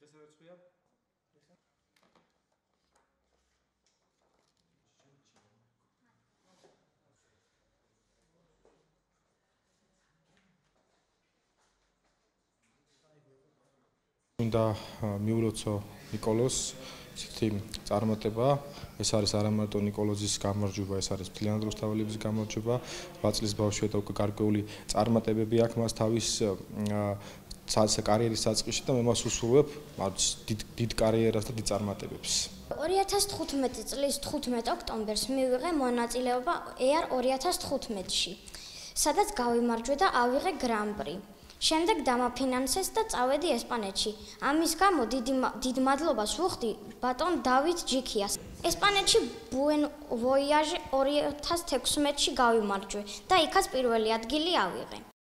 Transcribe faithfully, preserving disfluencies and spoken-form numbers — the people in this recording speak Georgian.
შესაძლებელია. მინდა მიულოცო ნიკოლოს ცითი წარმატება. ეს არის არა მარტო ნიკოლოზის გამარჯვება, ეს არის მთლიანად რუსთაველების გამარჯვება. რვა წლის ბავშვია და უკვე გარკვეული წარმატებები აქვს მას თავის კარიერის საწყისში და მე მას უსურვებ დიდ დიდ კარიერას და დიდ წარმატებებს. ორი ათას თხუთმეტი წლის თხუთმეტ ოქტომბერს მივიღე მონაწილეობა E R ორი ათას თხუთმეტში, სადაც გავიმარჯვე და ავიღე გრან-პრი. შემდეგ დამაფინანსეს და წავედი ესპანეთში. ამის გამო დიდ მადლობას ვუხდი ბატონ დავით ჯიქიას. ესპანეთში ბუენ ვოიაჟ ორი ათას თექვსმეტში გავიმარჯვე და იქაც პირველი ადგილი ავიღე.